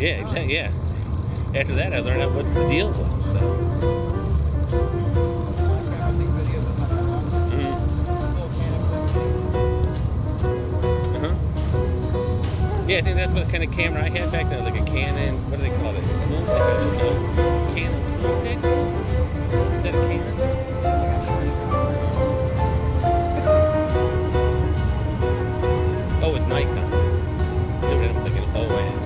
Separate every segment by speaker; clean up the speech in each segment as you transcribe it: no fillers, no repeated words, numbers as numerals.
Speaker 1: Yeah, exactly. Yeah. After that, I learned what the deal was. So. Yeah, I think that's what kind of camera I had back then, like a Canon. What do they call it? Canon Lumix? Is that a Canon? Oh, it's Nikon. No, I'm thinking ON.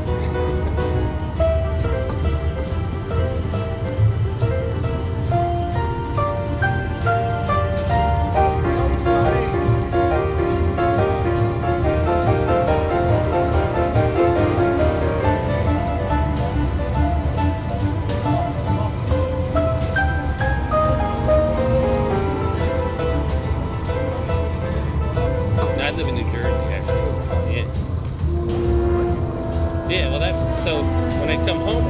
Speaker 1: I live in New Jersey, actually. Yeah. Yeah, well, that's so when I come home.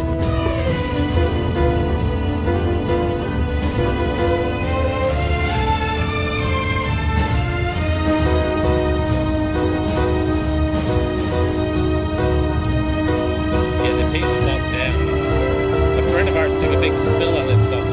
Speaker 1: Yeah, the pace is up down. A friend of ours took a big spill on this stuff